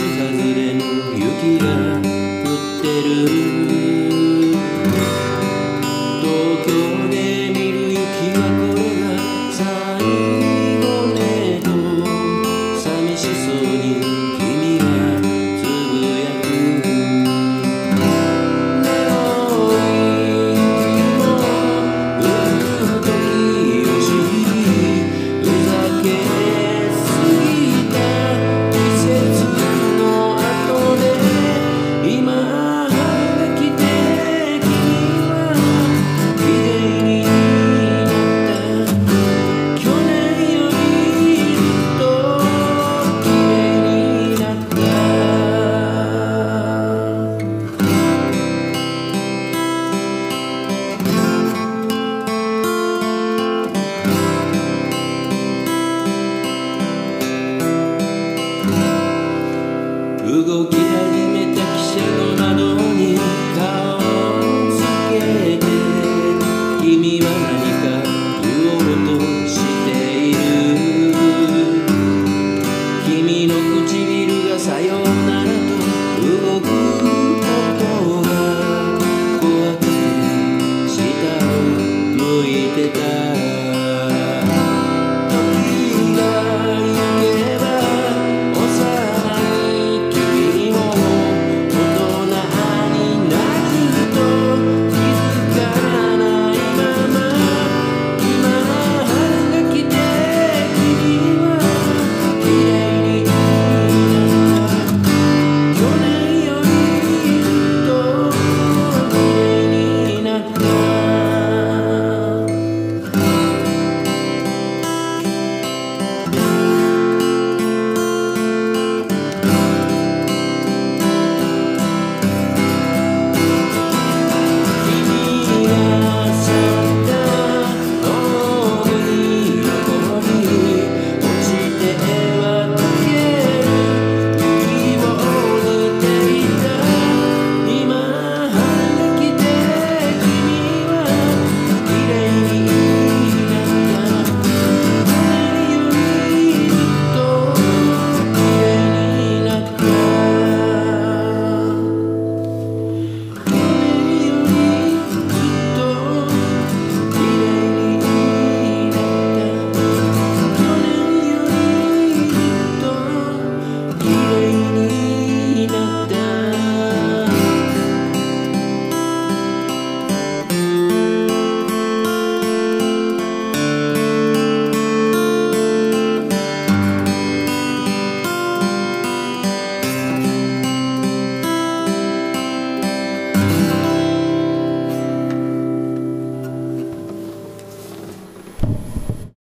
外れの雪が降ってる。東京で見る雪はこれが最後ねと寂しそうに君はつぶやく。メロディーも降る時を知りふざけすぎた季節の後で今春が来て君は綺麗になった。去年よりずっと綺麗になった。動き